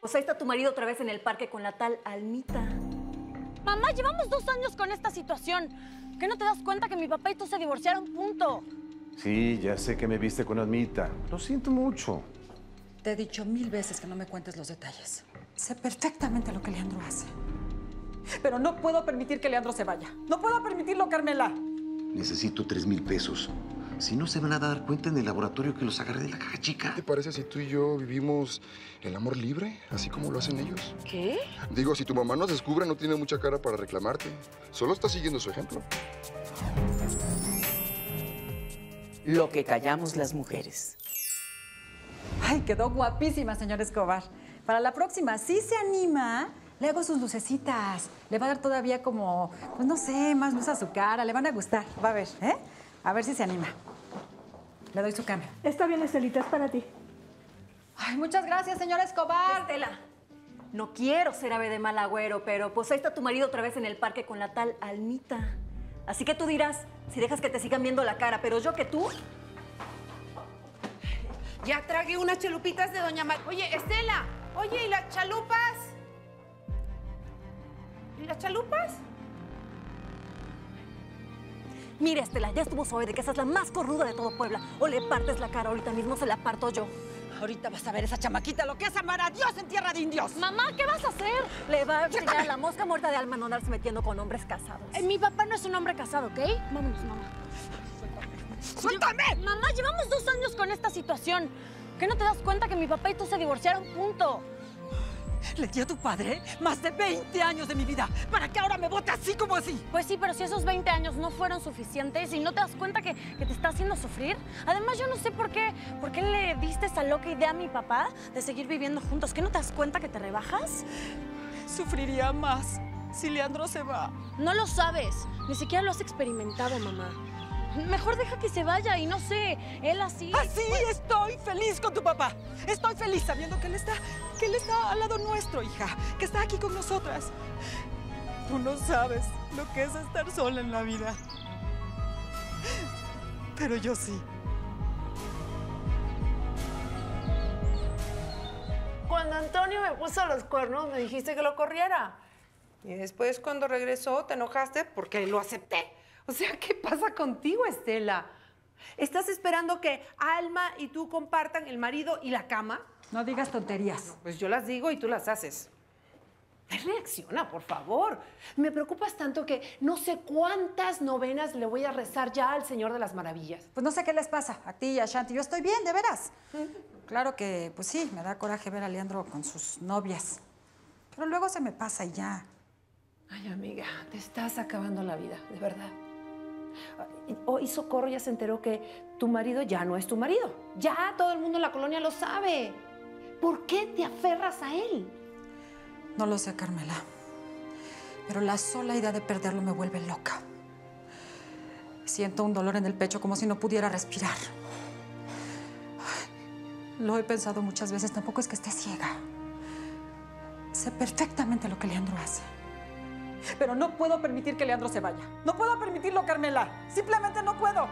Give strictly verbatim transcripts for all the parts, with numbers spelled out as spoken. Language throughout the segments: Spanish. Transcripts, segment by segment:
Pues ahí está tu marido otra vez en el parque con la tal Almita. Mamá, llevamos dos años con esta situación. ¿Qué no te das cuenta que mi papá y tú se divorciaron, punto? Sí, ya sé que me viste con Almita. Lo siento mucho. Te he dicho mil veces que no me cuentes los detalles. Sé perfectamente lo que Leandro hace. Pero no puedo permitir que Leandro se vaya. No puedo permitirlo, Carmela. Necesito tres mil pesos. Si no, se van a dar cuenta en el laboratorio que los agarré de la caja chica. ¿Qué te parece si tú y yo vivimos el amor libre, así como lo hacen ellos? ¿Qué? Digo, si tu mamá nos descubre, no tiene mucha cara para reclamarte. Solo está siguiendo su ejemplo. Lo que callamos las mujeres. Ay, quedó guapísima, señor Escobar. Para la próxima, si se anima, le hago sus lucecitas. Le va a dar todavía como, pues no sé, más luz a su cara. Le van a gustar. Va a ver, ¿eh? A ver si se anima. Le doy su cambio. Está bien, Estelita, es para ti. Ay, muchas gracias, señor Escobar. Estela, no quiero ser ave de mal agüero, pero pues ahí está tu marido otra vez en el parque con la tal Almita. Así que tú dirás, si dejas que te sigan viendo la cara, pero yo que tú... Ya tragué unas chalupitas de Doña Mar... Oye, Estela, oye, ¿y las chalupas? ¿Y las chalupas? Mira, Estela, ya estuvo suave de que esa es la más cornuda de todo Puebla. O le partes la cara, ahorita mismo se la parto yo. Ahorita vas a ver esa chamaquita lo que es amar a Dios en tierra de indios. Mamá, ¿qué vas a hacer? Le va a enseñar a la mosca muerta de alma no andarse metiendo con hombres casados. Eh, mi papá no es un hombre casado, ¿ok? Vámonos, mamá. ¡Suéltame! Lle- Mamá, llevamos dos años con esta situación. ¿Qué no te das cuenta que mi papá y tú se divorciaron, punto? Le di a tu padre más de veinte años de mi vida para que ahora me vote así como así. Pues sí, pero si esos veinte años no fueron suficientes y no te das cuenta que, que te está haciendo sufrir. Además, yo no sé por qué, por qué le diste esa loca idea a mi papá de seguir viviendo juntos. ¿Qué no te das cuenta que te rebajas? Sufriría más si Leandro se va. No lo sabes. Ni siquiera lo has experimentado, mamá. Mejor deja que se vaya y no sé, él así... Así estoy feliz con tu papá. Estoy feliz sabiendo que él está, que él está al lado nuestro, hija. Que está aquí con nosotras. Tú no sabes lo que es estar sola en la vida. Pero yo sí. Cuando Antonio me puso los cuernos, me dijiste que lo corriera. Y después, cuando regresó, te enojaste porque lo acepté. O sea, ¿qué pasa contigo, Estela? ¿Estás esperando que Alma y tú compartan el marido y la cama? No digas tonterías. Pues yo las digo y tú las haces. Reacciona, por favor. Me preocupas tanto que no sé cuántas novenas le voy a rezar ya al Señor de las Maravillas. Pues no sé qué les pasa a ti y a Shanti. Yo estoy bien, de veras. Claro que, pues sí, me da coraje ver a Leandro con sus novias. Pero luego se me pasa y ya. Ay, amiga, te estás acabando la vida, de verdad. Hoy Socorro ya se enteró que tu marido ya no es tu marido. Ya todo el mundo en la colonia lo sabe. ¿Por qué te aferras a él? No lo sé, Carmela. Pero la sola idea de perderlo me vuelve loca. Siento un dolor en el pecho como si no pudiera respirar. Ay, lo he pensado muchas veces, tampoco es que esté ciega. Sé perfectamente lo que Leandro hace. Pero no puedo permitir que Leandro se vaya. No puedo permitirlo, Carmela. Simplemente no puedo.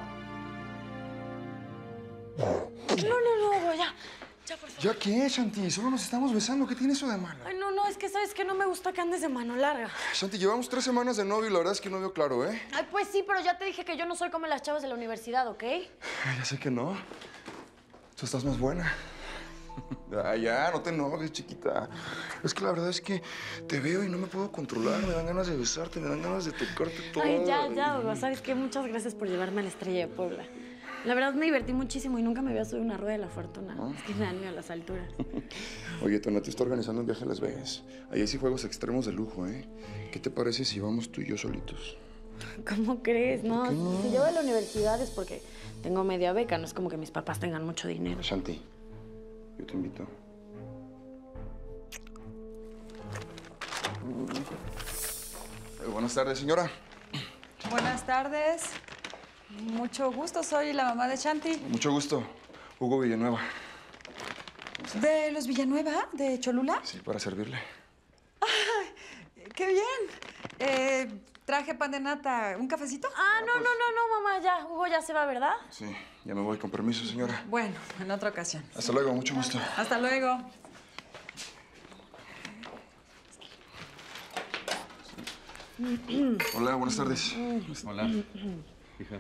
No, no, no, ya. Ya, por favor. ¿Ya qué, Shanti? Solo nos estamos besando. ¿Qué tiene eso de malo? Ay, no, no, es que sabes que no me gusta que andes de mano larga. Shanti, llevamos tres semanas de novio y la verdad es que no veo claro, ¿eh? Ay, pues sí, pero ya te dije que yo no soy como las chavas de la universidad, ¿ok? Ay, ya sé que no. Tú estás más buena. Ah, ya, no te enojes, chiquita. Es que la verdad es que te veo y no me puedo controlar. Me dan ganas de besarte, me dan ganas de tocarte todo. Ay, ya, ya, Hugo. ¿Sabes qué? Muchas gracias por llevarme a la Estrella de Puebla. La verdad me divertí muchísimo y nunca me había subido una rueda de la fortuna. ¿Ah? Es que me dan miedo las alturas. Oye, Tona, te está organizando un viaje a Las Vegas. Ahí sí juegos extremos de lujo, ¿eh? ¿Qué te parece si vamos tú y yo solitos? ¿Cómo crees? No, ¿Por qué no? si yo voy a la universidad es porque tengo media beca. No es como que mis papás tengan mucho dinero. Shanti, yo te invito. Eh, buenas tardes, señora. Buenas tardes. Mucho gusto, soy la mamá de Shanti. Mucho gusto. Hugo Villanueva. ¿De los Villanueva? ¿De Cholula? Sí, para servirle. ¡Ay, qué bien! Eh, traje pan de nata. ¿Un cafecito? Ah, no, no, no, no, mamá, ya. Hugo ya se va, ¿verdad? Sí, ya me voy. Con permiso, señora. Bueno, en otra ocasión. Hasta luego, mucho gusto. Hasta luego. Hola, buenas tardes. Hola. Hija.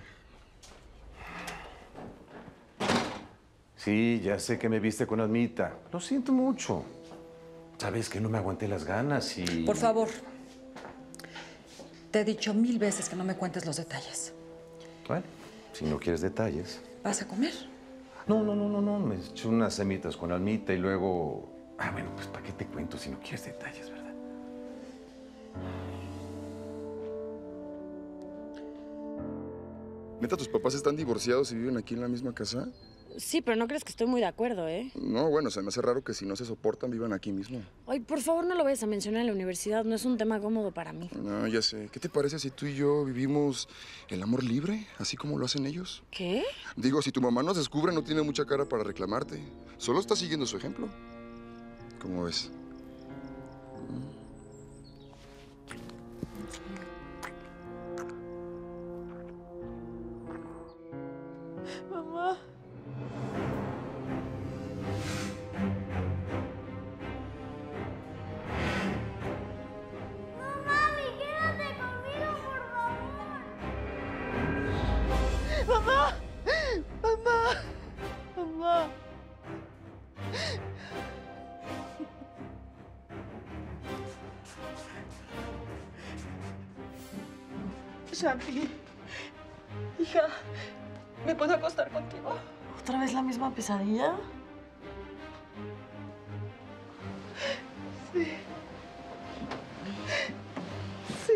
Sí, ya sé que me viste con Almita. Lo siento mucho. Sabes que no me aguanté las ganas y... Por favor. Te he dicho mil veces que no me cuentes los detalles. Bueno, si no quieres detalles. ¿Vas a comer? No, no, no, no, no. Me eché unas semitas con Almita y luego... Ah, bueno, pues ¿para qué te cuento si no quieres detalles, verdad? ¿Neta tus papás están divorciados y viven aquí en la misma casa? Sí, pero no crees que estoy muy de acuerdo, ¿eh? No, bueno, se me hace raro que si no se soportan vivan aquí mismo. Ay, por favor, no lo vayas a mencionar en la universidad. No es un tema cómodo para mí. No, ya sé. ¿Qué te parece si tú y yo vivimos el amor libre, así como lo hacen ellos? ¿Qué? Digo, si tu mamá nos descubre, no tiene mucha cara para reclamarte. Solo está siguiendo su ejemplo. ¿Cómo ves? Mamá. Mami, quédate conmigo, por favor. Mamá. Mamá. Mamá. Shanti, hija, ¿me puedo acostar contigo? ¿Otra vez la misma pesadilla? Sí. Sí.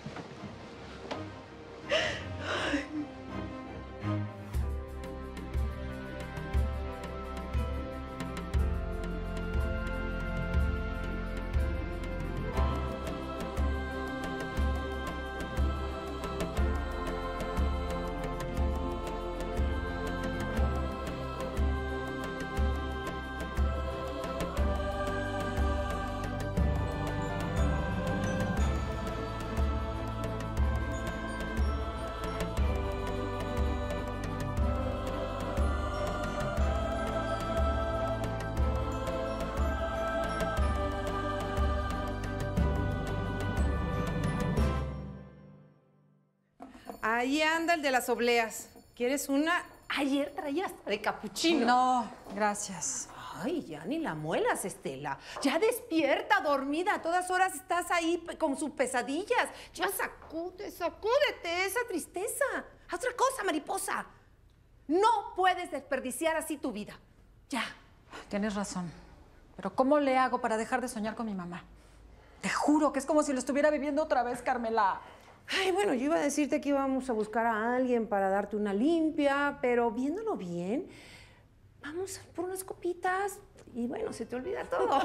Ahí anda el de las obleas. ¿Quieres una? Ayer traía hasta de capuchino. No, gracias. Ay, ya ni la muelas, Estela. Ya despierta, dormida. A todas horas estás ahí con sus pesadillas. Ya sacude, sacúdete esa tristeza. Haz otra cosa, mariposa. No puedes desperdiciar así tu vida. Ya. Tienes razón. Pero ¿cómo le hago para dejar de soñar con mi mamá? Te juro que es como si lo estuviera viviendo otra vez, Carmela. Ay, bueno, yo iba a decirte que íbamos a buscar a alguien para darte una limpia, pero viéndolo bien, vamos por unas copitas y bueno, se te olvida todo.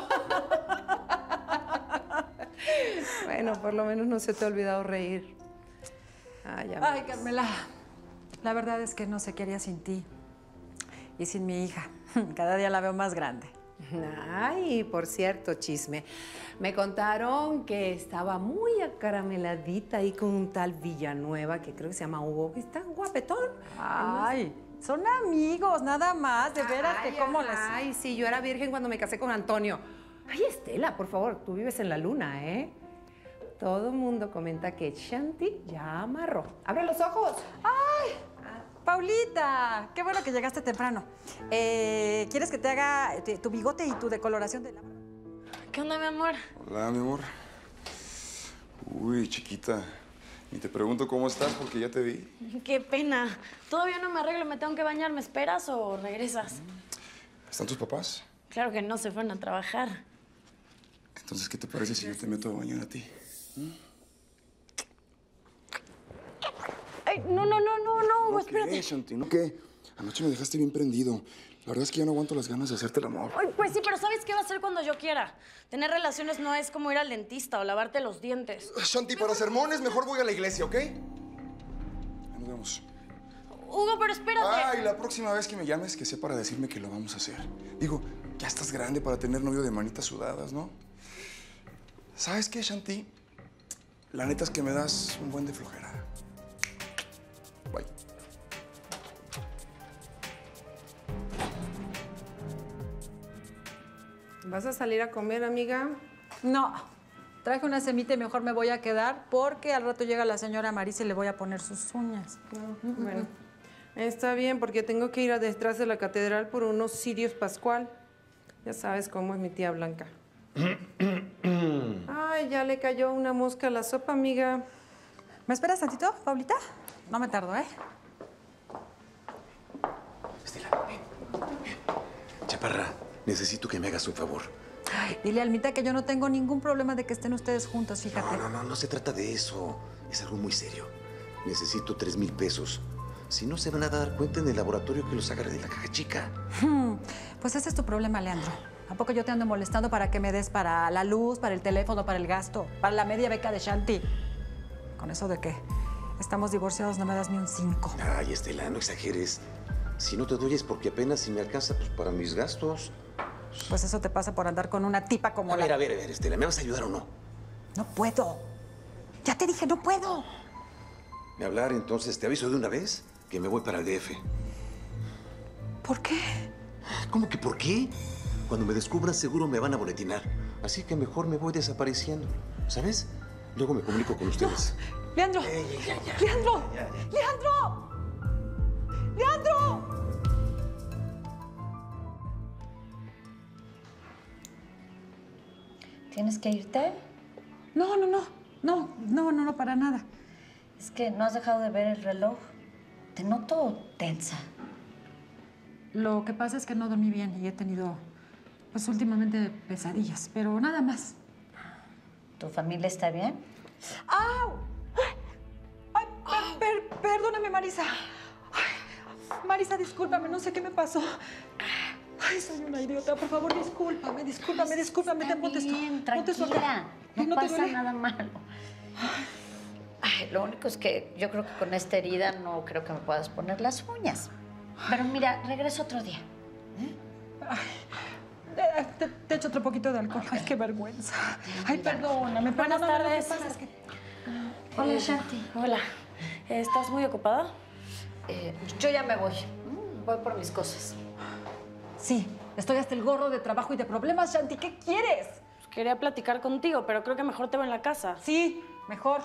Bueno, por lo menos no se te ha olvidado reír. Ay, ya Ay, Carmela, la verdad es que no sé qué haría sin ti y sin mi hija. Cada día la veo más grande. Ay, por cierto, chisme. Me contaron que estaba muy acarameladita ahí con un tal Villanueva, que creo que se llama Hugo, que está guapetón. Ay, son amigos, nada más. De veras Ay, que cómo les... Ay, sí, yo era virgen cuando me casé con Antonio. Ay, Estela, por favor, tú vives en la luna, ¿eh? Todo el mundo comenta que Shanti ya amarró. ¡Abre los ojos! ¡Ay! Paulita, qué bueno que llegaste temprano. Eh, ¿Quieres que te haga te- tu bigote y tu decoloración de la... ¿Qué onda, mi amor? Hola, mi amor. Uy, chiquita. Ni te pregunto cómo estás porque ya te vi. Qué pena. Todavía no me arreglo, me tengo que bañar. ¿Me esperas o regresas? ¿Están tus papás? Claro que no, se fueron a trabajar. Entonces, ¿qué te parece si yo te meto a bañar a ti? Ay, no, no, no, no, no, ¿No espérate. qué, Shanti? ¿No qué? Anoche me dejaste bien prendido. La verdad es que ya no aguanto las ganas de hacerte el amor. Ay, pues sí, pero ¿sabes qué va a hacer cuando yo quiera? Tener relaciones no es como ir al dentista o lavarte los dientes. Shanti, para sermones mejor voy a la iglesia, ¿ok? Ahí nos vemos. Hugo, pero espérate. Ay, la próxima vez que me llames, que sea para decirme que lo vamos a hacer. Digo, ya estás grande para tener novio de manitas sudadas, ¿no? ¿Sabes qué, Shanti? La neta es que me das un buen de flojera. Bye. ¿Vas a salir a comer, amiga? No, Traje una semita y mejor me voy a quedar porque al rato llega la señora Marisa y le voy a poner sus uñas. No, bueno, está bien porque tengo que ir a detrás de la catedral por unos cirios pascual. Ya sabes cómo es mi tía Blanca. Ay, ya le cayó una mosca a la sopa, amiga. ¿Me esperas tantito, Paulita? No me tardo, ¿eh? Estela, ven, ven. Chaparra, necesito que me hagas un favor. Ay, dile a Almita que yo no tengo ningún problema de que estén ustedes juntos, fíjate. No, no, no, no se trata de eso. Es algo muy serio. Necesito tres mil pesos. Si no, se van a dar cuenta en el laboratorio que los agarre de la caja chica. Hmm, pues ese es tu problema, Leandro. ¿A poco yo te ando molestando para que me des para la luz, para el teléfono, para el gasto, para la media beca de Shanti? Con eso de que estamos divorciados no me das ni un cinco. Ay, Estela, no exageres. Si no te doy es porque apenas si me alcanza pues, para mis gastos. Pues eso te pasa por andar con una tipa como a la... A ver, a ver, a ver, Estela, ¿me vas a ayudar o no? No puedo. Ya te dije, no puedo. ¿Me hablar entonces? Te aviso de una vez que me voy para el D F. ¿Por qué? ¿Cómo que por qué? Cuando me descubran seguro me van a boletinar. Así que mejor me voy desapareciendo. ¿Sabes? Luego me comunico con ustedes. No. ¡Leandro! Ey, ya, ya, ¡Leandro! ya, ya. ¡Leandro! ¡Leandro! ¿Tienes que irte? No, no, no. No, no, no, no, para nada. Es que no has dejado de ver el reloj. Te noto tensa. Lo que pasa es que no dormí bien y he tenido, pues últimamente, pesadillas, pero nada más. ¿Tu familia está bien? ¡Au! ¡Ay, per, per, perdóname, Marisa! Ay, Marisa, discúlpame, no sé qué me pasó. Ay, soy una idiota. Por favor, discúlpame, discúlpame, discúlpame. Está te ponte esto. bien, Ponte esto acá. tranquila. No, ¿No te pasa duele? nada malo. Ay, lo único es que yo creo que con esta herida no creo que me puedas poner las uñas. Pero mira, regreso otro día. ¿Eh? Ay, te, te echo otro poquito de alcohol. Ay, qué vergüenza. Ay, perdóname. Buenas perdóname, lo que tardes. pasa es que- Hola, Shanti. Hola. ¿Estás muy ocupada? Eh, yo ya me voy. Mm, Voy por mis cosas. Sí, estoy hasta el gorro de trabajo y de problemas, Shanti. ¿Qué quieres? Pues quería platicar contigo, pero creo que mejor te veo en la casa. Sí, mejor.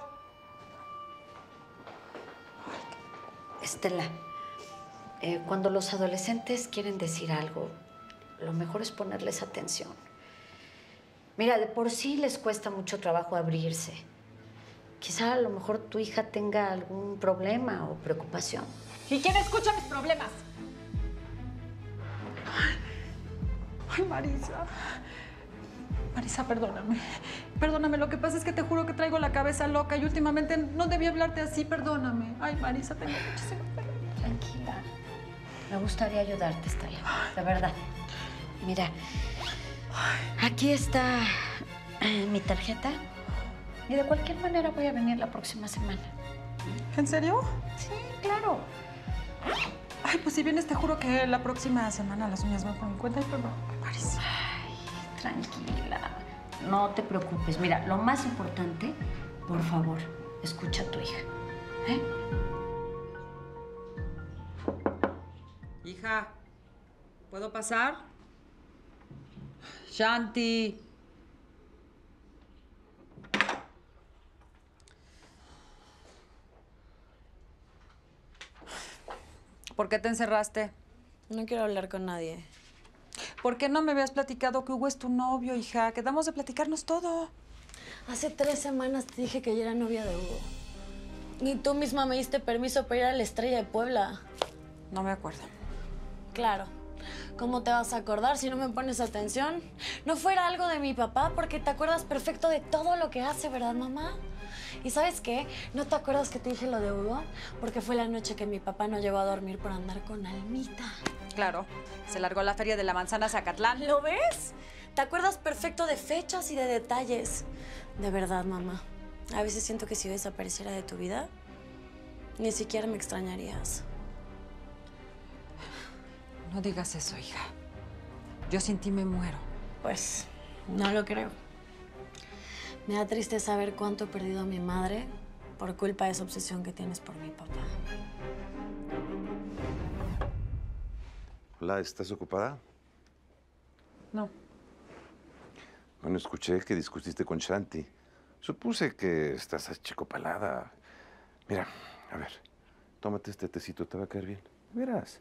Estela, eh, cuando los adolescentes quieren decir algo, lo mejor es ponerles atención. Mira, de por sí les cuesta mucho trabajo abrirse. Quizá a lo mejor tu hija tenga algún problema o preocupación. ¿Y quién escucha mis problemas? Ay, Marisa. Marisa, perdóname. Perdóname, lo que pasa es que te juro que traigo la cabeza loca y últimamente no debí hablarte así, perdóname. Ay, Marisa, tengo muchísimo perdón. Tranquila. Me gustaría ayudarte, Estela, de verdad. Mira, aquí está eh, mi tarjeta. Y de cualquier manera voy a venir la próxima semana. ¿En serio? Sí, claro. Ay, pues si vienes, te juro que la próxima semana las uñas van por mi cuenta y perdón, Marisa. Ay, tranquila. No te preocupes. Mira, lo más importante, por favor, escucha a tu hija. ¿Eh? Hija, ¿puedo pasar? Shanti. ¿Por qué te encerraste? No quiero hablar con nadie. ¿Por qué no me habías platicado que Hugo es tu novio, hija? Quedamos de platicarnos todo. Hace tres semanas te dije que yo era novia de Hugo. Y tú misma me diste permiso para ir a la Estrella de Puebla. No me acuerdo. Claro. ¿Cómo te vas a acordar si no me pones atención? No fuera algo de mi papá porque te acuerdas perfecto de todo lo que hace, ¿verdad, mamá? ¿Y sabes qué? ¿No te acuerdas que te dije lo de Hugo? Porque fue la noche que mi papá no llegó a dormir por andar con Almita. Claro, se largó a la feria de la manzana a Zacatlán. ¿Lo ves? Te acuerdas perfecto de fechas y de detalles. De verdad, mamá. A veces siento que si desapareciera de tu vida, ni siquiera me extrañarías. No digas eso, hija. Yo sin ti me muero. Pues, no lo creo. Me da triste saber cuánto he perdido a mi madre por culpa de esa obsesión que tienes por mi papá. Hola, ¿estás ocupada? No. Bueno, escuché que discutiste con Shanti. Supuse que estás achicopalada. Mira, a ver, tómate este tecito, te va a caer bien. Verás.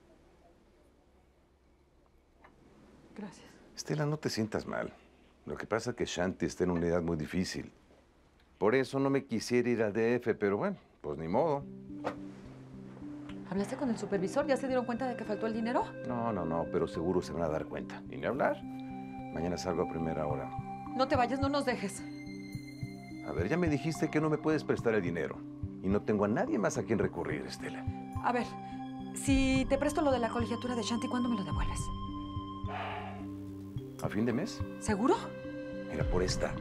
Gracias. Estela, no te sientas mal. Lo que pasa es que Shanti está en una edad muy difícil. Por eso no me quisiera ir al D F, pero bueno, pues ni modo. ¿Hablaste con el supervisor? ¿Ya se dieron cuenta de que faltó el dinero? No, no, no, pero seguro se van a dar cuenta. Y ni hablar. Mañana salgo a primera hora. No te vayas, no nos dejes. A ver, ya me dijiste que no me puedes prestar el dinero. Y no tengo a nadie más a quien recurrir, Estela. A ver, si te presto lo de la colegiatura de Shanti, ¿cuándo me lo devuelves? ¿A fin de mes? ¿Seguro? Mira, por esta.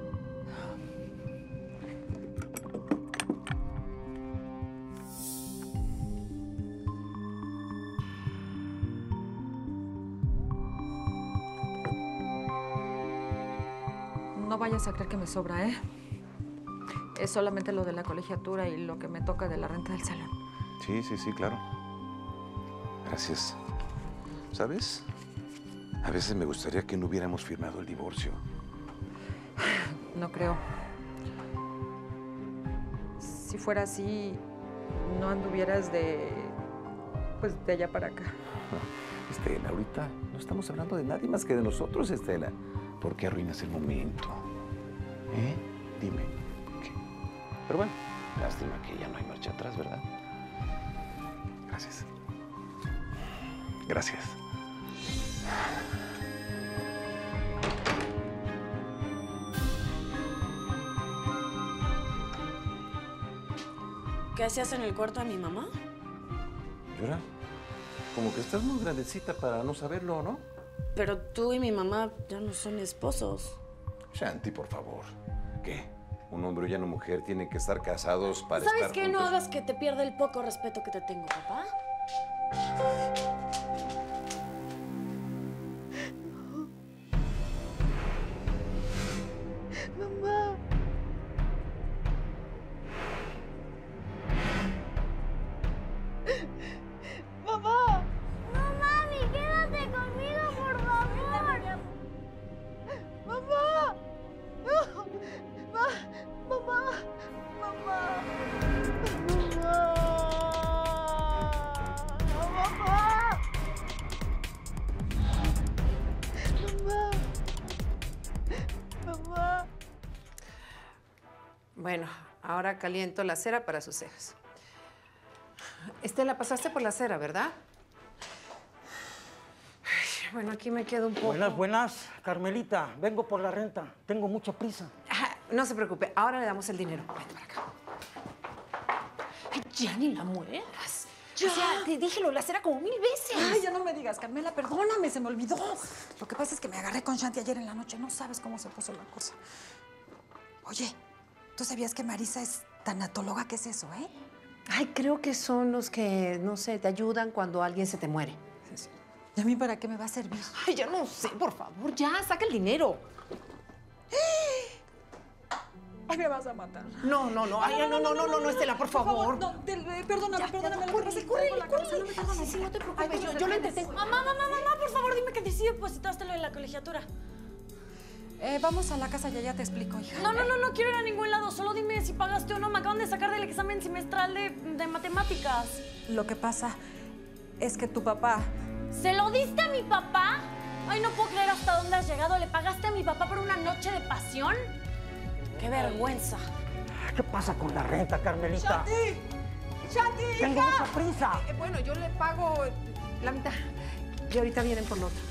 No vayas a creer que me sobra, ¿eh? Es solamente lo de la colegiatura y lo que me toca de la renta del salón. Sí, sí, sí, claro. Gracias. ¿Sabes? A veces me gustaría que no hubiéramos firmado el divorcio. No creo. Si fuera así, no anduvieras de... pues de allá para acá. Estela, ahorita no estamos hablando de nadie más que de nosotros, Estela. ¿Por qué arruinas el momento? ¿Eh? Dime, ¿por qué? Pero bueno, lástima que ya no hay marcha atrás, ¿verdad? Gracias. Gracias. ¿Qué hacías en el cuarto de mi mamá? ¿Llora? Como que estás muy grandecita para no saberlo, ¿no? Pero tú y mi mamá ya no son esposos. Shanti, por favor. ¿Qué? Un hombre y una mujer tienen que estar casados para ¿Sabes estar qué? juntos. No hagas que te pierda el poco respeto que te tengo, papá. Mamá. Mamá. No, mami, quédate conmigo, por favor. Mamá. No. Ma, mamá. Mamá. Mamá. Mamá. Mamá. Bueno, ahora caliento la cera para sus cejas. Estela, pasaste por la cera, ¿verdad? Ay, bueno, aquí me quedo un poco... Buenas, buenas. Carmelita, vengo por la renta. Tengo mucha prisa. Ah, no se preocupe, ahora le damos el dinero. Vente para acá. Ay, ya ni la mueras. Ya. O sea, te dije lo de la cera como mil veces. Ay, ya no me digas, Carmela, perdóname, se me olvidó. Lo que pasa es que me agarré con Shanti ayer en la noche. No sabes cómo se puso la cosa. Oye, ¿tú sabías que Marisa es tanatóloga? ¿Qué es eso, eh? Ay, creo que son los que, no sé, te ayudan cuando alguien se te muere. ¿Y a mí para qué me va a servir? Ay, ya no sé, por favor, ya, saca el dinero. Ay, me vas a matar. No, no, no, ay, no, no, no, no, no, Estela, por favor. No, te- eh, perdóname, Ya, perdóname. ya, lo que pasa es que corre, tengo la corre, cabeza, no me perdóname. Sí, sí, no te preocupes, Ay, yo- pero yo lo déjame. entretengo. Mamá, mamá, mamá, por favor, dime que sí depositaste lo de la colegiatura. Eh, vamos a la casa, ya ya te explico, hija. No, no, no, no quiero ir a ningún lado. Solo dime si pagaste o no. Me acaban de sacar del examen semestral de, de matemáticas. Lo que pasa es que tu papá... ¿Se lo diste a mi papá? Ay, no puedo creer hasta dónde has llegado. ¿Le pagaste a mi papá por una noche de pasión? ¡Qué vergüenza! ¿Qué pasa con la renta, Carmelita? ¡Shanti! ¡Shanti, Tengo hija! mucha prisa. Eh, bueno, yo le pago la mitad. Y ahorita vienen por lo otro.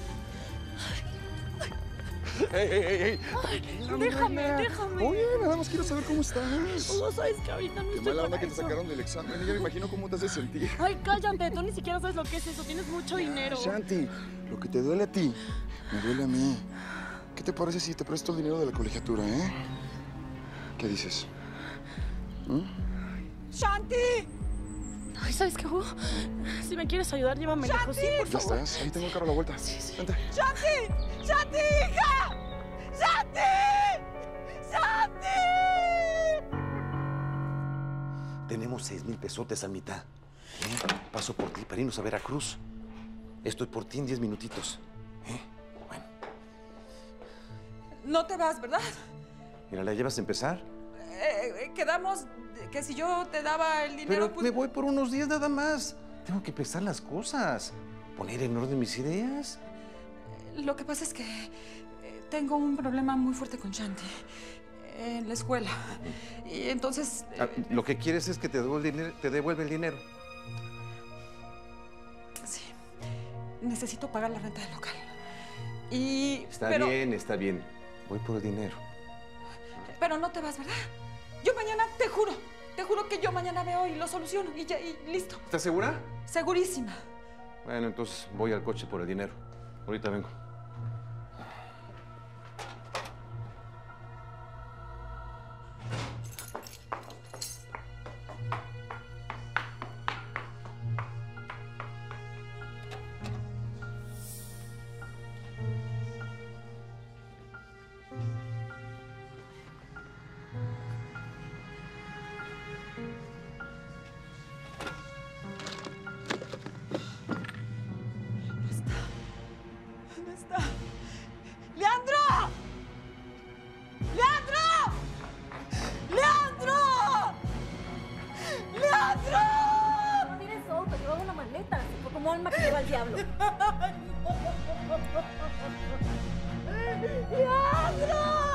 ¡Ey, ey, ey! ey. Déjame, déjame. Oye, nada más quiero saber cómo estás. No sabes que ahorita no Qué estoy mala para onda que te eso. sacaron del examen. Ya me imagino cómo te hace sentir. Ay, cállate. Tú ni siquiera sabes lo que es eso. Tienes mucho dinero. Shanti, lo que te duele a ti, me duele a mí. ¿Qué te parece si te presto el dinero de la colegiatura, eh? ¿Qué dices? ¿Mm? ¡Shanti! Ay, ¿sabes qué, Hugo? Si me quieres ayudar, llévame lejos. Sí, por Ya favor. estás, ahí tengo el carro a la vuelta. Vente. ¡Shanti! ¡Shanti, hija! ¡Shanti! ¡Shanti! Tenemos seis mil pesotes a mitad. ¿Eh? Paso por ti para irnos a Veracruz. Estoy por ti en diez minutitos. ¿Eh? Bueno. No te vas, ¿verdad? Mira, ¿la llevas a empezar? Eh, eh, quedamos que si yo te daba el dinero, Pero pues... me voy por unos días nada más. Tengo que pensar las cosas, poner en orden mis ideas. Lo que pasa es que eh, tengo un problema muy fuerte con Shanti en la escuela. Y entonces... Ah, lo que quieres es que te devuelva el dinero. Te devuelva el dinero. Sí. Necesito pagar la renta del local. Y... Está pero, bien, está bien. Voy por el dinero. Pero no te vas, ¿verdad? Yo mañana, te juro, te juro que yo mañana veo y lo soluciono y ya, y listo. ¿Estás segura? Segurísima. Bueno, entonces voy al coche por el dinero. Ahorita vengo. ¿Dónde está? ¡Leandro! ¡Leandro! ¡Leandro! ¡Leandro! No tienes auto, llevaba una maleta. Se fue como alma que lleva al diablo. ¡Leandro!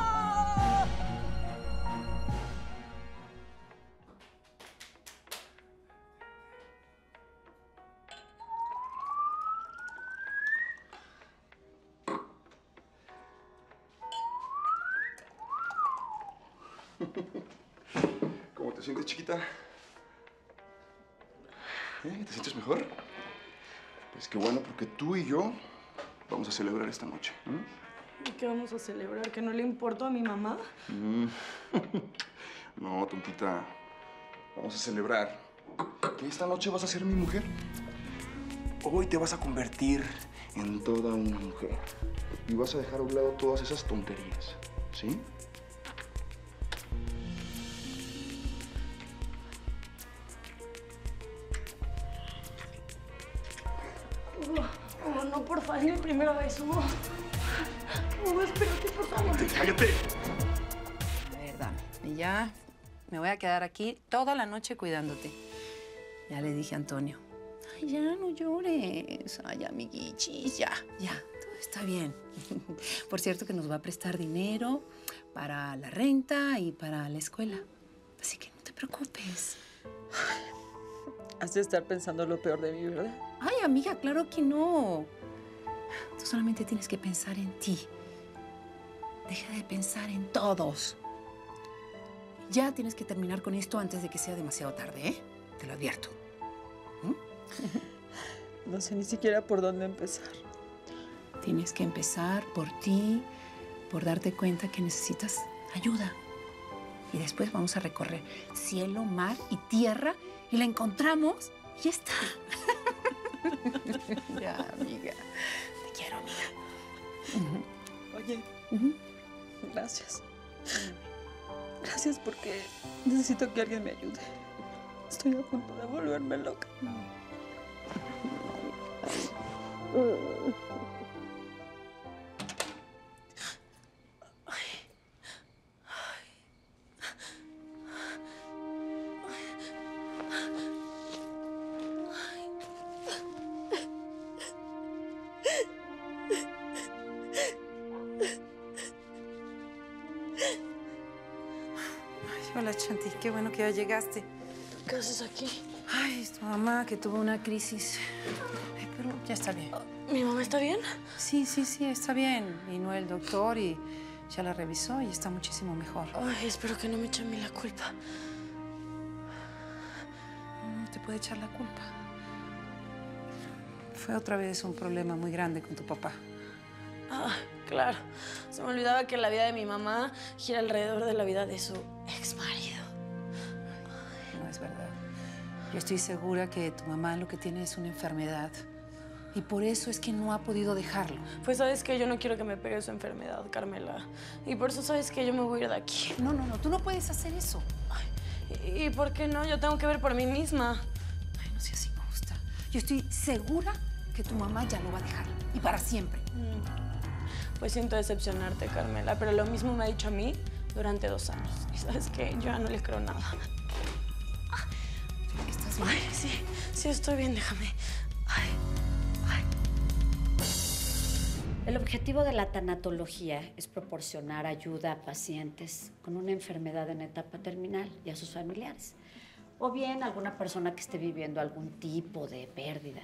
¿Cómo te sientes, chiquita? ¿Eh? ¿Te sientes mejor? Pues qué bueno, porque tú y yo vamos a celebrar esta noche. ¿eh? ¿Y qué vamos a celebrar? ¿Que no le importó a mi mamá? Mm. No, tontita. Vamos a celebrar que esta noche vas a ser mi mujer. Hoy te vas a convertir en toda una mujer. Y vas a dejar a un lado todas esas tonterías. ¿Sí? Oh, no, por favor, es mi primera vez. Oh, oh, espérate, por favor. ¡Cállate! A ver, dame. Y ya me voy a quedar aquí toda la noche cuidándote. Ya le dije a Antonio. Ay, ya no llores. Ay, amiguichis, ya, ya. Todo está bien. Por cierto que nos va a prestar dinero para la renta y para la escuela. Así que no te preocupes. Has de estar pensando lo peor de mí, ¿verdad? Ay, amiga, claro que no. Tú solamente tienes que pensar en ti. Deja de pensar en todos. Ya tienes que terminar con esto antes de que sea demasiado tarde, ¿eh? Te lo advierto. ¿Mm? No sé ni siquiera por dónde empezar. Tienes que empezar por ti, por darte cuenta que necesitas ayuda. Y después vamos a recorrer cielo, mar y tierra y la encontramos y ya está. Ya, amiga. Te quiero, amiga. Oye, gracias. Gracias porque necesito que alguien me ayude. Estoy a punto de volverme loca. Hola, Chanti. Qué bueno que ya llegaste. ¿Qué haces aquí? Ay, es tu mamá que tuvo una crisis. Ay, pero ya está bien. ¿Mi mamá está bien? Sí, sí, sí, está bien. Vino el doctor y ya la revisó y está muchísimo mejor. Ay, espero que no me echen a mí la culpa. No te puede echar la culpa. Fue otra vez un problema muy grande con tu papá. Ah, claro. Se me olvidaba que la vida de mi mamá gira alrededor de la vida de su ex marido. No es verdad. Yo estoy segura que tu mamá lo que tiene es una enfermedad. Y por eso es que no ha podido dejarlo. Pues sabes que yo no quiero que me pegue su enfermedad, Carmela. Y por eso sabes que yo me voy a ir de aquí. No, no, no. Tú no puedes hacer eso. Ay, ¿y por qué no? Yo tengo que ver por mí misma. Ay, no seas injusta. Yo estoy segura que tu mamá ya lo va a dejar. Y para siempre. Mm. Pues siento decepcionarte, Carmela, pero lo mismo me ha dicho a mí durante dos años. Y ¿sabes qué? Yo ya no le creo nada. ¿Estás bien? Ay, sí, sí, estoy bien, déjame. Ay, ay. El objetivo de la tanatología es proporcionar ayuda a pacientes con una enfermedad en etapa terminal y a sus familiares. O bien a alguna persona que esté viviendo algún tipo de pérdida.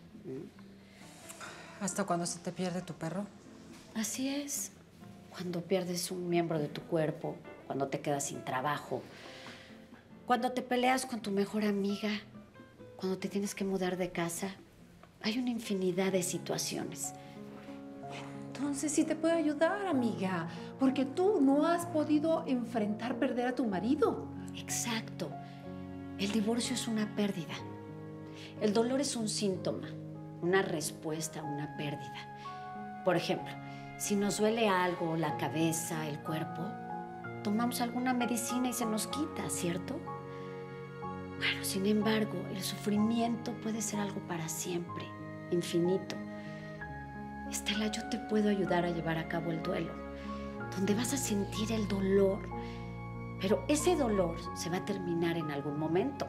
¿Mm? ¿Hasta cuando se te pierde tu perro? Así es. Cuando pierdes un miembro de tu cuerpo, cuando te quedas sin trabajo, cuando te peleas con tu mejor amiga, cuando te tienes que mudar de casa. Hay una infinidad de situaciones. Entonces sí te puedo ayudar, amiga, porque tú no has podido enfrentar perder a tu marido. Exacto. El divorcio es una pérdida. El dolor es un síntoma, una respuesta a una pérdida. Por ejemplo, si nos duele algo, la cabeza, el cuerpo, tomamos alguna medicina y se nos quita, ¿cierto? Bueno, sin embargo, el sufrimiento puede ser algo para siempre, infinito. Estela, yo te puedo ayudar a llevar a cabo el duelo, donde vas a sentir el dolor, pero ese dolor se va a terminar en algún momento.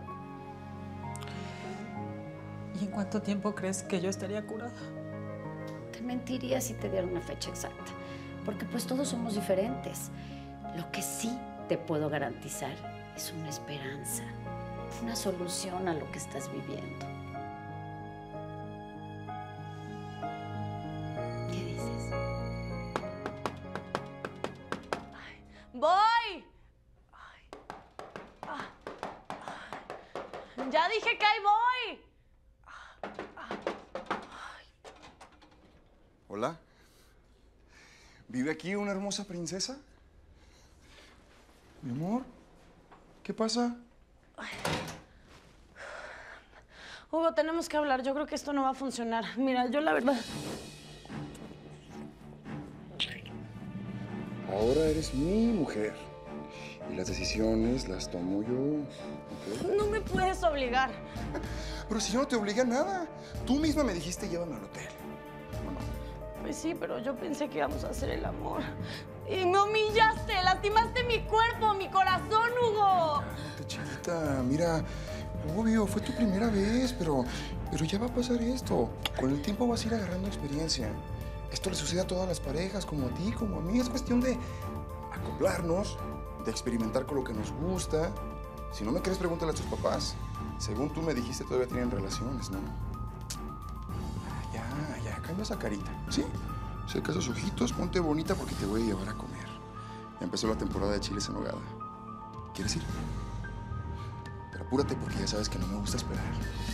¿Y en cuánto tiempo crees que yo estaría curada? Te mentiría si te diera una fecha exacta, porque pues todos somos diferentes. Lo que sí te puedo garantizar es una esperanza, una solución a lo que estás viviendo. ¿Qué dices? Ay, ¡voy! Ay, ah, ay. Ya dije que ahí voy. Hola. ¿Vive aquí una hermosa princesa? Mi amor, ¿qué pasa? Hugo, tenemos que hablar. Yo creo que esto no va a funcionar. Mira, yo la verdad... Ahora eres mi mujer. Y las decisiones las tomo yo. ¿Okay? No me puedes obligar. Pero si yo no te obligué a nada. Tú misma me dijiste llévame al hotel. ¿O no? Pues sí, pero yo pensé que íbamos a hacer el amor. Y me humillaste, lastimaste mi cuerpo, mi corazón, Hugo. Cálmate, chiquita. Mira, obvio, fue tu primera vez, pero, pero ya va a pasar esto. Con el tiempo vas a ir agarrando experiencia. Esto le sucede a todas las parejas, como a ti, como a mí. Es cuestión de acoplarnos, de experimentar con lo que nos gusta. Si no me crees, pregúntale a tus papás. Según tú me dijiste, todavía tienen relaciones, ¿no? Ya, ya, cambia esa carita, ¿sí? Seca esos ojitos, ponte bonita porque te voy a llevar a comer. Ya empezó la temporada de chiles en nogada. ¿Quieres ir? Pero apúrate porque ya sabes que no me gusta esperar.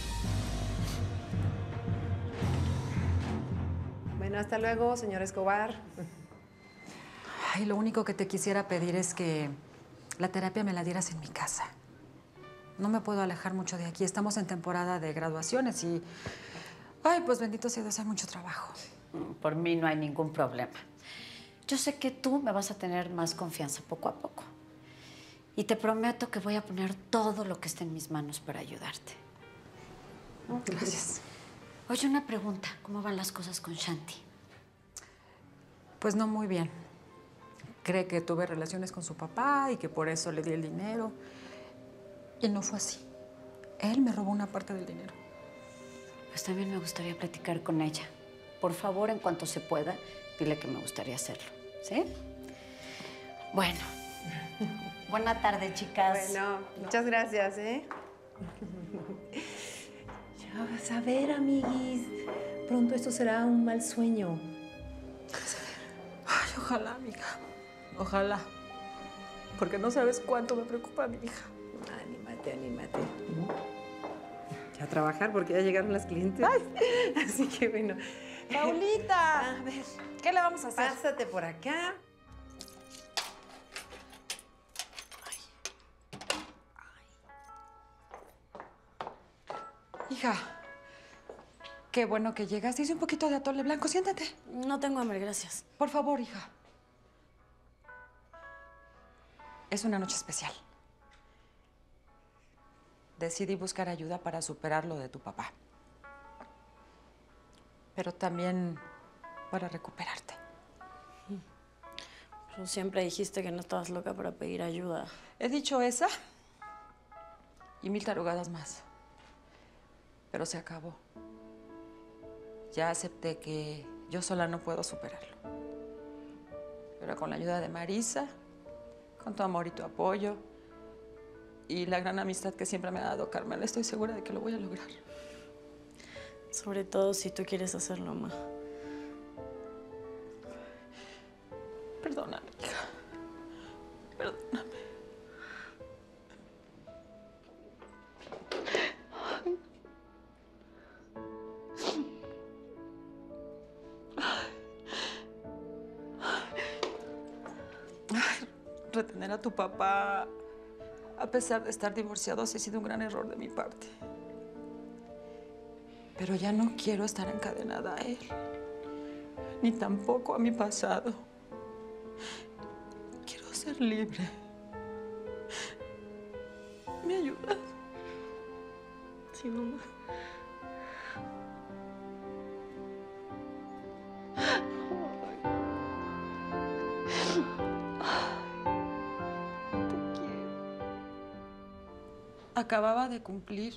Bueno, hasta luego, señor Escobar. Ay, lo único que te quisiera pedir es que la terapia me la dieras en mi casa. No me puedo alejar mucho de aquí. Estamos en temporada de graduaciones y... Ay, pues bendito sea Dios, hay mucho trabajo. Por mí no hay ningún problema. Yo sé que tú me vas a tener más confianza poco a poco. Y te prometo que voy a poner todo lo que esté en mis manos para ayudarte. Gracias. Oye, una pregunta. ¿Cómo van las cosas con Shanti? Pues no muy bien. Cree que tuve relaciones con su papá y que por eso le di el dinero. Y no fue así. Él me robó una parte del dinero. Pues también me gustaría platicar con ella. Por favor, en cuanto se pueda, dile que me gustaría hacerlo. ¿Sí? Bueno. Buena tarde, chicas. Bueno, muchas gracias, ¿eh? Ya vas a ver, amiguis. Pronto esto será un mal sueño. Ay, ojalá, amiga. Ojalá. Porque no sabes cuánto me preocupa mi hija. Anímate, anímate. Ya a trabajar porque ya llegaron las clientes. Ay. Así que bueno. Paulita. A ver, ¿Qué le vamos a hacer? pásate por acá. Hija, qué bueno que llegaste. Hice un poquito de atole blanco. Siéntate. No tengo hambre, gracias. Por favor, hija. Es una noche especial. Decidí buscar ayuda para superar lo de tu papá. Pero también para recuperarte. Pero siempre dijiste que no estabas loca para pedir ayuda. He dicho esa y mil tarugadas más. Pero se acabó. Ya acepté que yo sola no puedo superarlo. Pero con la ayuda de Marisa, con tu amor y tu apoyo, y la gran amistad que siempre me ha dado Carmela, estoy segura de que lo voy a lograr. Sobre todo si tú quieres hacerlo, ma. Perdóname, hija. Perdóname. Ay, retener a tu papá, a pesar de estar divorciados, ha sido un gran error de mi parte. Pero ya no quiero estar encadenada a él, ni tampoco a mi pasado. Quiero ser libre. ¿Me ayudas? Sí, mamá. Te quiero. Acababa de cumplir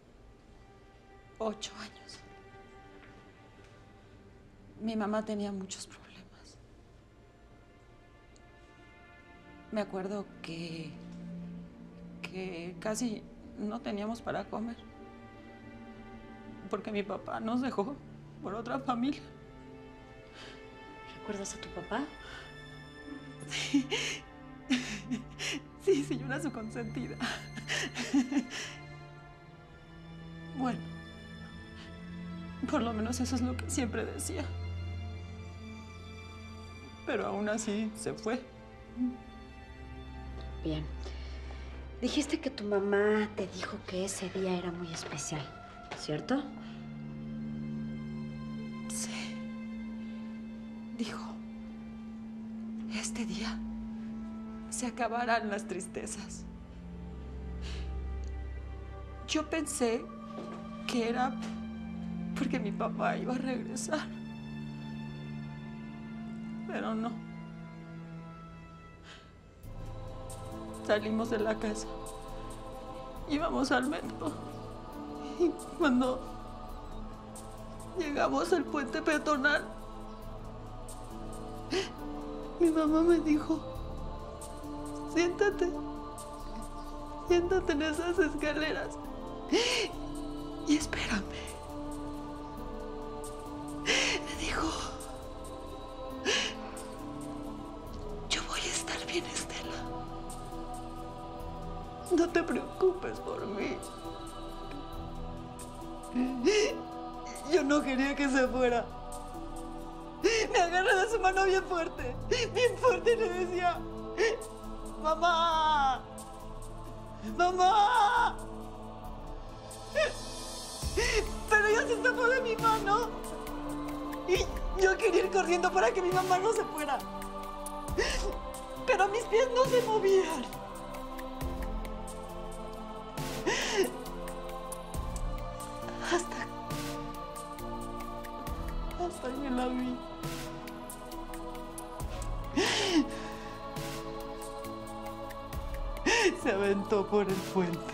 ocho años. Mi mamá tenía muchos problemas. Me acuerdo que, que casi no teníamos para comer, porque mi papá nos dejó por otra familia. ¿Recuerdas a tu papá? Sí, sí, sí, yo era su consentida. Bueno, por lo menos eso es lo que siempre decía. Pero aún así se fue. Bien. Dijiste que tu mamá te dijo que ese día era muy especial, ¿cierto? Sí. Dijo, este día se acabarán las tristezas. Yo pensé que era porque mi papá iba a regresar. Pero no. Salimos de la casa. Íbamos al metro. Y cuando llegamos al puente peatonal, mi mamá me dijo, siéntate, siéntate en esas escaleras y espérame. Me dijo, yo voy a estar bien, Estela. No te preocupes por mí. Yo no quería que se fuera. Me agarré de su mano bien fuerte, bien fuerte y le decía, mamá, mamá. Pero ella se escapó de mi mano y yo quería ir corriendo para que mi mamá no se fuera. Pero mis pies no se movían. Hasta, hasta que la vi. Se aventó por el puente.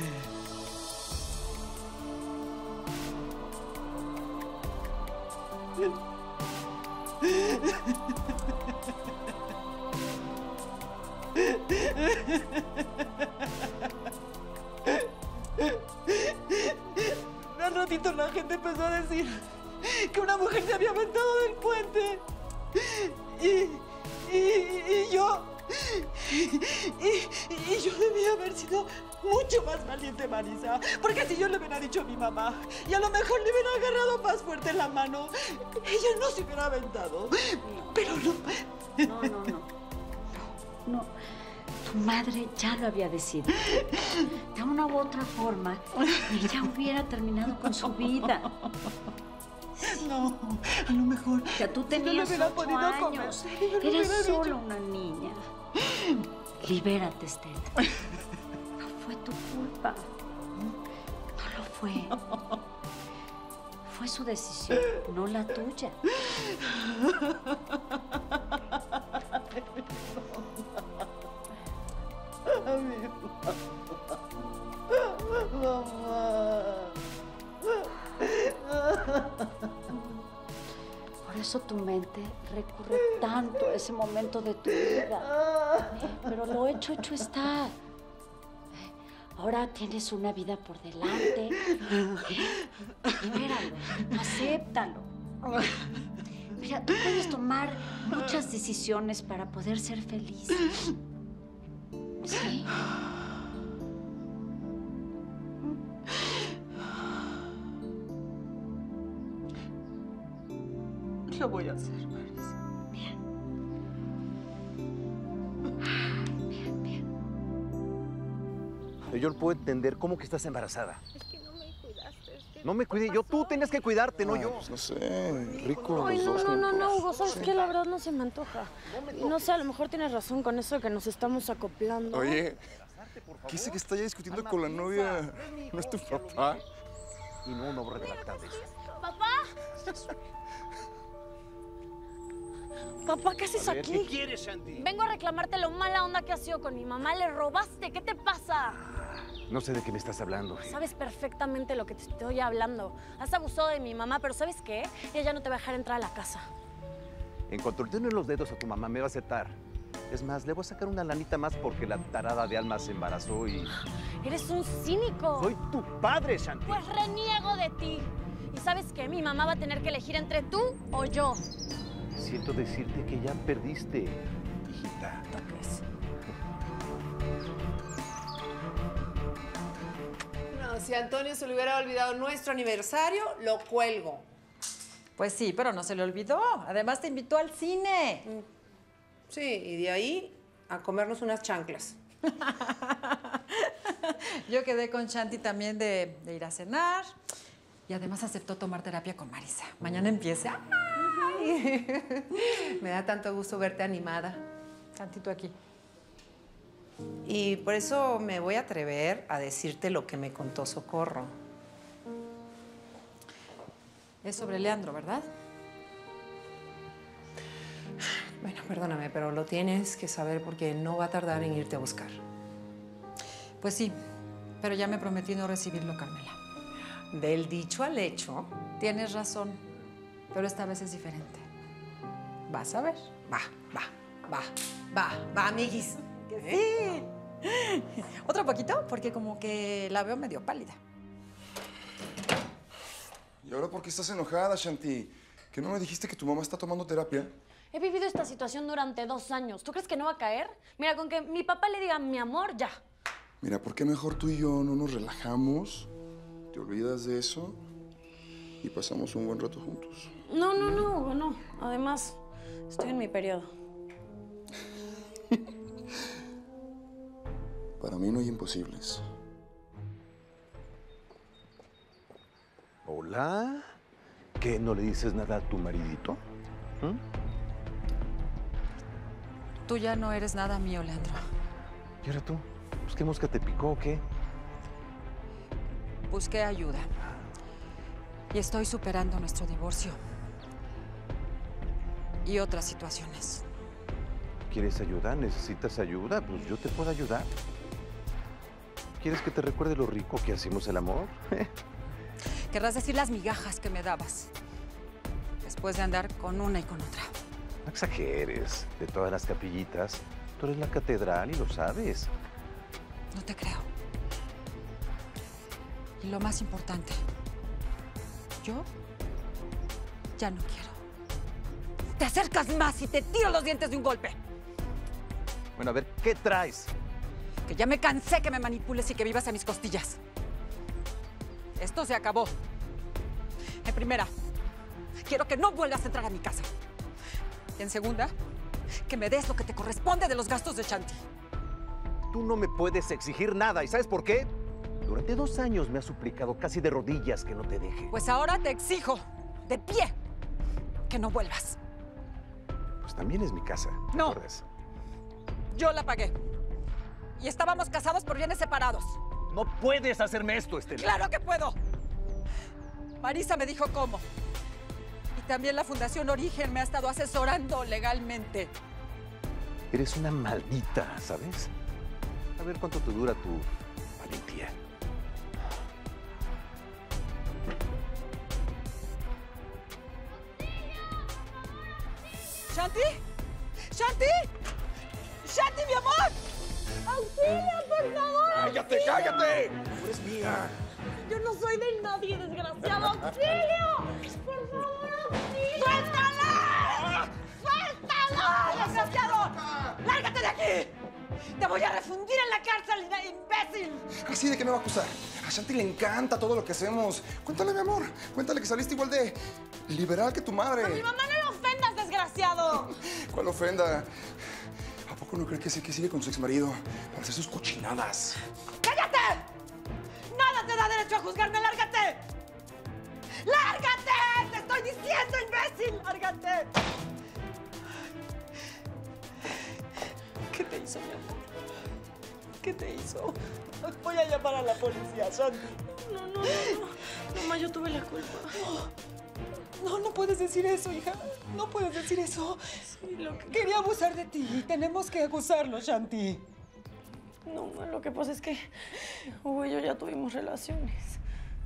Al ratito la gente empezó a decir que una mujer se había aventado del puente. Y, y, y yo... Y, y yo debía haber sido mucho más valiente, Marisa. Porque si yo le hubiera dicho a mi mamá y a lo mejor le hubiera agarrado más fuerte la mano, ella no se hubiera aventado. Pero no. No, no, no. No. Tu madre ya lo había decidido. De una u otra forma, ella hubiera terminado con su vida. No, a lo mejor. Ya tú tenías no ocho años. Eras solo una niña. Libérate, Estela. No fue tu culpa. No lo fue. Fue su decisión, no la tuya. eso tu mente recurre tanto a ese momento de tu vida. Eh, Pero lo hecho, hecho está. Eh, Ahora tienes una vida por delante. Eh, Libéralo, acéptalo. Mira, tú puedes tomar muchas decisiones para poder ser feliz. ¿Sí? Lo voy a hacer, Marisa. Bien. Bien, bien. Yo no puedo entender cómo que estás embarazada. Es que no me cuidaste. Es que No me cuidé yo, tú tenías que cuidarte, no Ah, yo. pues no sé, rico Ay, los no, dos no, no, no, juntos. Hugo, ¿sabes qué? La verdad no se me antoja. Y no sé, a lo mejor tienes razón con eso de que nos estamos acoplando. Oye, ¿qué sé que está ya discutiendo con la novia? ¿No es tu papá? Y no, no voy a redactar de eso. ¡Papá! Papá, ¿qué haces aquí? ¿Qué quieres, Shanti? Vengo a reclamarte lo mala onda que has sido con mi mamá. Le robaste. ¿Qué te pasa? No sé de qué me estás hablando. Sabes perfectamente lo que te estoy hablando. Has abusado de mi mamá, pero ¿sabes qué? Ella no te va a dejar entrar a la casa. En cuanto le tiene los dedos a tu mamá, me va a aceptar. Es más, le voy a sacar una lanita más porque la tarada de Alma se embarazó y... Eres un cínico. Soy tu padre, Shanti. Pues reniego de ti. ¿Y sabes qué? Mi mamá va a tener que elegir entre tú o yo. Siento decirte que ya perdiste, hijita. ¿Toques? No, si a Antonio se le hubiera olvidado nuestro aniversario, lo cuelgo. Pues sí, pero no se le olvidó. Además te invitó al cine. Sí, y de ahí a comernos unas chanclas. Yo quedé con Shanti también de, de ir a cenar. Y además aceptó tomar terapia con Marisa. Mañana empieza. Me da tanto gusto verte animada. Tantito aquí. Y por eso me voy a atrever a decirte lo que me contó Socorro. Es sobre Leandro, ¿verdad? Bueno, perdóname, pero lo tienes que saber porque no va a tardar en irte a buscar. Pues sí, pero ya me prometí no recibirlo, Carmela. Del dicho al hecho. Tienes razón, pero esta vez es diferente. Vas a ver. Va, va, va, va, va, amiguis. Que sí. ¿Otro poquito? Porque como que la veo medio pálida. ¿Y ahora por qué estás enojada, Shanti? ¿Que no me dijiste que tu mamá está tomando terapia? He vivido esta situación durante dos años. ¿Tú crees que no va a caer? Mira, con que mi papá le diga mi amor, ya. Mira, ¿por qué mejor tú y yo no nos relajamos, te olvidas de eso y pasamos un buen rato juntos? No, no, no, Hugo, no. Además, estoy en mi periodo. Para mí no hay imposibles. Hola. ¿Qué, no le dices nada a tu maridito? ¿Mm? Tú ya no eres nada mío, Leandro. ¿Y ahora tú? Pues, ¿qué mosca te picó o qué? Busqué ayuda. Y estoy superando nuestro divorcio. Y otras situaciones. ¿Quieres ayuda? ¿Necesitas ayuda? Pues yo te puedo ayudar. ¿Quieres que te recuerde lo rico que hacemos el amor? Querrás decir las migajas que me dabas. Después de andar con una y con otra. No exageres. De todas las capillitas, tú eres la catedral y lo sabes. No te creo. Y lo más importante, yo ya no quiero. Te acercas más y te tiro los dientes de un golpe. Bueno, a ver, ¿qué traes? Que ya me cansé que me manipules y que vivas a mis costillas. Esto se acabó. En primera, quiero que no vuelvas a entrar a mi casa. Y en segunda, que me des lo que te corresponde de los gastos de Shanti. Tú no me puedes exigir nada. ¿Y sabes por qué? Durante dos años me has suplicado casi de rodillas que no te deje. Pues ahora te exijo, de pie, que no vuelvas. Pues también es mi casa. ¿te No. acuerdas? Yo la pagué. Y estábamos casados por bienes separados. No puedes hacerme esto, Estela. ¡Claro que puedo! Marisa me dijo cómo. Y también la Fundación Origen me ha estado asesorando legalmente. Eres una maldita, ¿sabes? A ver cuánto te dura tu valentía. ¿Shanti? ¿Shanti? ¡Shanti, mi amor! ¡Auxilio, por favor! ¡Cállate, cállate! ¡Tú eres mía! Yo no soy de nadie, desgraciado. ¡Auxilio! ¡Por favor, auxilio! ¡Suéltala! ¡Suéltalo, desgraciado! ¡Lárgate de aquí! ¡Te voy a refundir en la cárcel, imbécil! ¿Así de qué me va a acusar? A Shanti le encanta todo lo que hacemos. Cuéntale, mi amor. Cuéntale que saliste igual de liberal que tu madre. A mi mamá no le ofendas, desgraciado. ¿Cuál ofenda? ¿A poco no cree que sí que sigue con su exmarido para hacer sus cochinadas? ¡Cállate! ¡Nada te da derecho a juzgarme! ¡Lárgate! ¡Lárgate! ¡Te estoy diciendo, imbécil! ¡Lárgate! ¿Qué te hizo, mi amor? ¿Qué te hizo? Voy a llamar a la policía, Shanti. No, no, no, no. Mamá, yo tuve la culpa. No, no puedes decir eso, hija. No puedes decir eso. Sí, lo que... Quería abusar de ti. Tenemos que acusarlo, Shanti. No, ma, lo que pasa es que Hugo y yo ya tuvimos relaciones.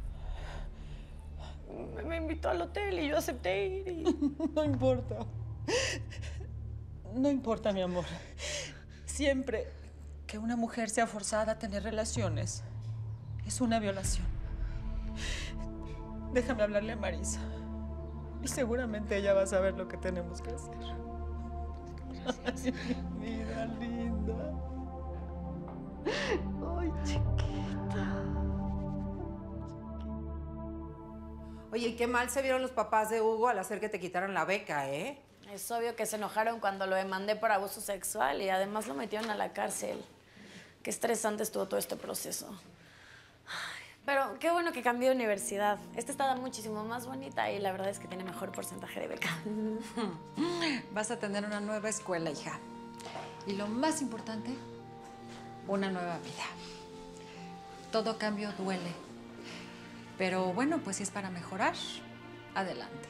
Me, me invitó al hotel y yo acepté ir y... No importa. No importa, mi amor. Siempre que una mujer sea forzada a tener relaciones, es una violación. Déjame hablarle a Marisa. Y seguramente ella va a saber lo que tenemos que hacer. Ay, mi vida linda. Ay, chiquita. Oye, ¿y qué mal se vieron los papás de Hugo al hacer que te quitaran la beca, eh? Es obvio que se enojaron cuando lo demandé por abuso sexual y además lo metieron a la cárcel. Qué estresante estuvo todo este proceso. Ay, pero qué bueno que cambié de universidad. Esta está muchísimo más bonita y la verdad es que tiene mejor porcentaje de beca. Vas a tener una nueva escuela, hija. Y lo más importante, una nueva vida. Todo cambio duele. Pero bueno, pues si es para mejorar, adelante.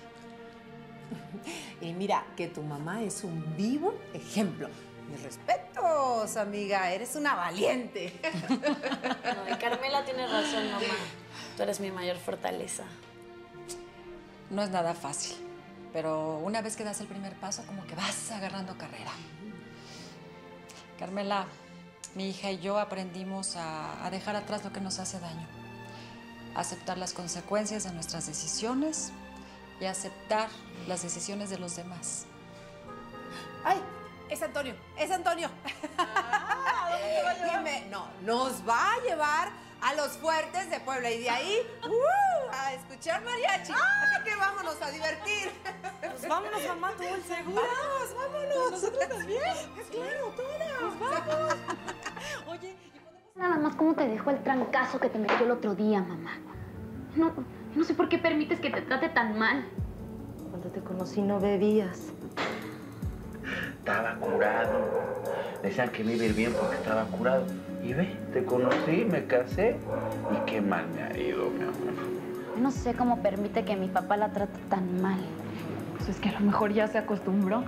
Y mira, que tu mamá es un vivo ejemplo. Mis respetos, amiga. Eres una valiente. No, y Carmela tiene razón, mamá. Tú eres mi mayor fortaleza. No es nada fácil, pero una vez que das el primer paso, como que vas agarrando carrera. Carmela, mi hija y yo aprendimos a, a dejar atrás lo que nos hace daño, a aceptar las consecuencias de nuestras decisiones y a aceptar las decisiones de los demás. ¡Ay! Es Antonio, es Antonio. Ah, ¿dónde te va a llevar? Dime, no, nos va a llevar a los fuertes de Puebla y de ahí uh, a escuchar mariachi. ¡Ah! Así que vámonos a divertir. Pues vámonos, mamá, tú el seguro. Vamos, vámonos. ¿Nosotros también? Claro, todas. Pues vamos. Oye, Nada más cómo te dejó el trancazo que te metió el otro día, mamá. No, no sé por qué permites que te trate tan mal. Cuando te conocí no bebías. Estaba curado. Decían que me iba a ir bien porque estaba curado. Y ve, te conocí, me casé. Y qué mal me ha ido, mi amor. No sé cómo permite que mi papá la trate tan mal. Pues es que a lo mejor ya se acostumbró.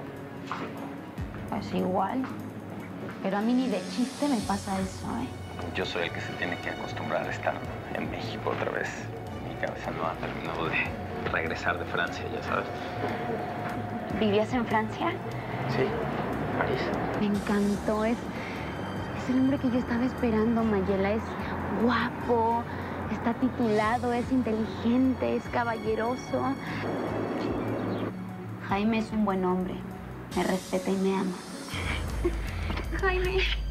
Es igual. Pero a mí ni de chiste me pasa eso, ¿eh? Yo soy el que se tiene que acostumbrar a estar en México otra vez. Mi cabeza no ha terminado de regresar de Francia, ya sabes. ¿Vivías en Francia? Sí, París. Me encantó. Es, es el hombre que yo estaba esperando, Mayela. Es guapo, está titulado, es inteligente, es caballeroso. Jaime es un buen hombre. Me respeta y me ama. Jaime.